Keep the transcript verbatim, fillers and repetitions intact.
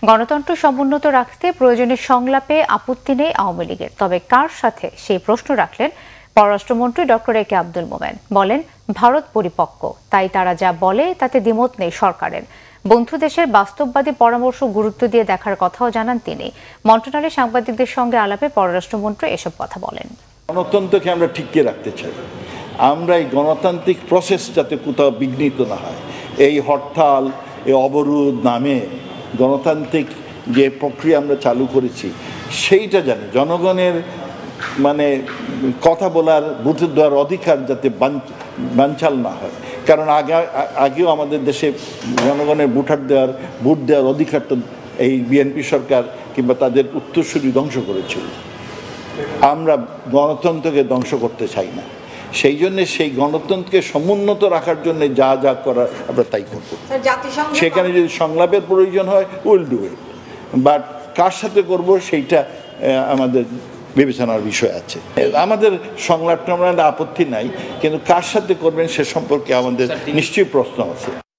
গণতন্ত্র সমুন্নত রাখতে প্রয়োজনে সংলাপে আপত্তি নেই আওয়ামী লীগের, তবে কার সাথে সেই প্রশ্ন রাখলেন পররাষ্ট্রমন্ত্রী ডক্টর এ কে আব্দুল মোমেন। বলেন, ভারত পরিপক্ক, তাই তারা যা বলে তাতে দ্বিমত নেই সরকারের। বন্ধু দেশের বাস্তববাদী পরামর্শ গুরুত্ব দিয়ে দেখার কথাও জানান তিনি। মন্ত্রণালয়ে সাংবাদিকদের সঙ্গে আলাপে পররাষ্ট্রমন্ত্রী এসব কথা বলেন। গণতন্ত্রকে আমরা টিকিয়ে রাখতে চাই। আমরা এই গণতান্ত্রিক প্রসেস যাতে কোথাও বিঘ্নিত না হয়, এই হরতাল, এই অবরোধ নামে গণতান্ত্রিক যে প্রক্রিয়া আমরা চালু করেছি সেইটা জানি জনগণের মানে কথা বলার, ভোট দেওয়ার অধিকার যাতে বানচাল না হয়। কারণ আগে আগেও আমাদের দেশে জনগণের ভোটার দেওয়ার ভোট দেওয়ার অধিকারটা এই বিএনপি সরকার কিংবা তাদের উত্তরসূরি ধ্বংস করেছিল। আমরা গণতন্ত্রকে ধ্বংস করতে চাই না, সেই জন্য সেই গণতন্ত্রকে সমুন্নত রাখার জন্য যা যা করার আমরা তাই করব। সেখানে যদি সংলাপের প্রয়োজন হয় উইল ডু ইট, বাট কার সাথে করব সেইটা আমাদের বিবেচনার বিষয় আছে। আমাদের সংলাপ টংলাপে আপত্তি নাই, কিন্তু কার সাথে করবেন সে সম্পর্কে আমাদের নিশ্চয়ই প্রশ্ন আছে।